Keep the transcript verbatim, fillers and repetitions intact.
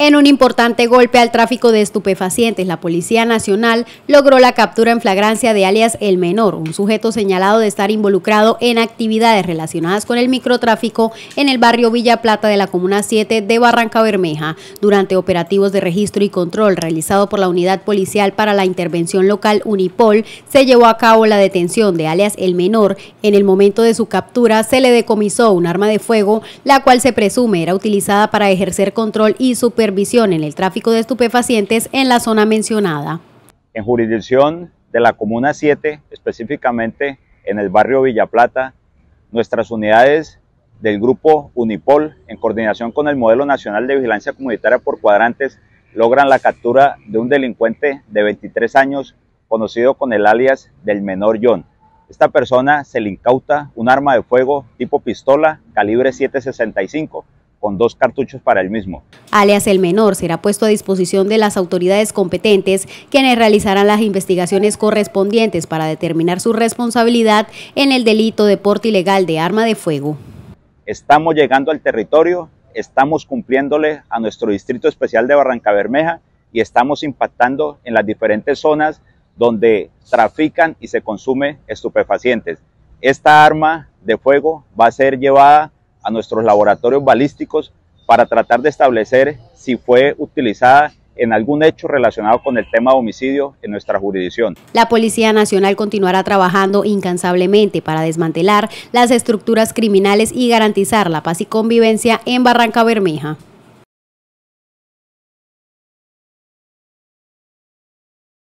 En un importante golpe al tráfico de estupefacientes, la Policía Nacional logró la captura en flagrancia de alias El Menor, un sujeto señalado de estar involucrado en actividades relacionadas con el microtráfico en el barrio Villa Plata de la Comuna siete de Barrancabermeja. Durante operativos de registro y control realizado por la Unidad Policial para la Intervención Local Unipol, se llevó a cabo la detención de alias El Menor. En el momento de su captura se le decomisó un arma de fuego, la cual se presume era utilizada para ejercer control y supervisión en el tráfico de estupefacientes en la zona mencionada. En jurisdicción de la Comuna siete, específicamente en el barrio Villa Plata, nuestras unidades del grupo Unipol, en coordinación con el Modelo Nacional de Vigilancia Comunitaria por Cuadrantes, logran la captura de un delincuente de veintitrés años, conocido con el alias del Menor John. Esta persona se le incauta un arma de fuego tipo pistola calibre siete sesenta y cinco, con dos cartuchos para el mismo. Alias El Menor será puesto a disposición de las autoridades competentes, quienes realizarán las investigaciones correspondientes para determinar su responsabilidad en el delito de porte ilegal de arma de fuego. Estamos llegando al territorio, estamos cumpliéndole a nuestro Distrito Especial de Barrancabermeja y estamos impactando en las diferentes zonas donde trafican y se consume estupefacientes. Esta arma de fuego va a ser llevada a nuestros laboratorios balísticos para tratar de establecer si fue utilizada en algún hecho relacionado con el tema de homicidio en nuestra jurisdicción. La Policía Nacional continuará trabajando incansablemente para desmantelar las estructuras criminales y garantizar la paz y convivencia en Barrancabermeja.